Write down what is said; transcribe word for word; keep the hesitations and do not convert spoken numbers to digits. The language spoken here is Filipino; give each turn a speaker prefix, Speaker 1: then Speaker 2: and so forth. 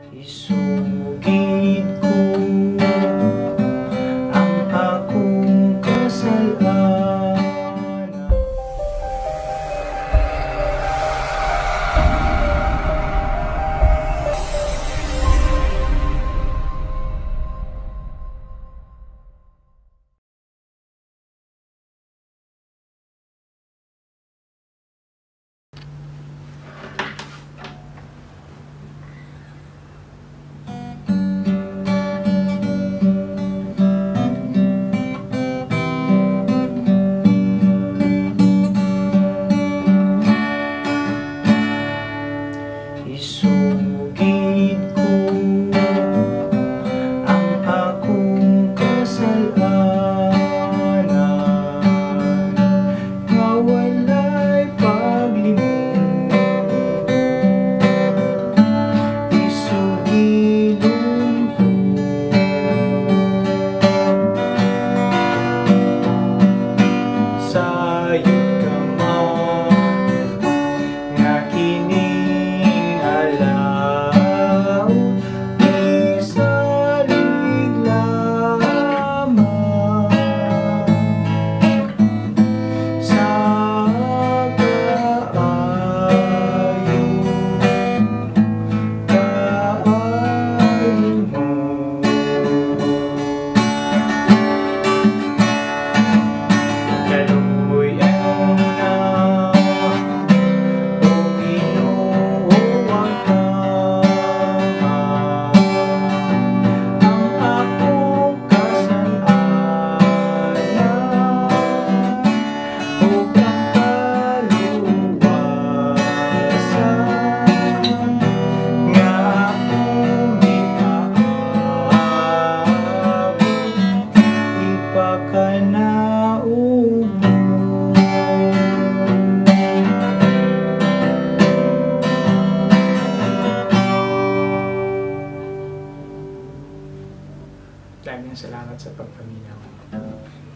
Speaker 1: Isugid ko ang akong kasalanan. Isugid ko ang akong kasalanan, nga walay paglimot. Isugidon ko sayod ka man, nga kining alaw isalig lamang sa kaayo kaayo mo. Kaluoy ang una o ginuwag ka ang akong kasalanan ug ang kaluwasan nga akong ginaabot ipakanaog mo. Maraming salamat sa pagpaminaw.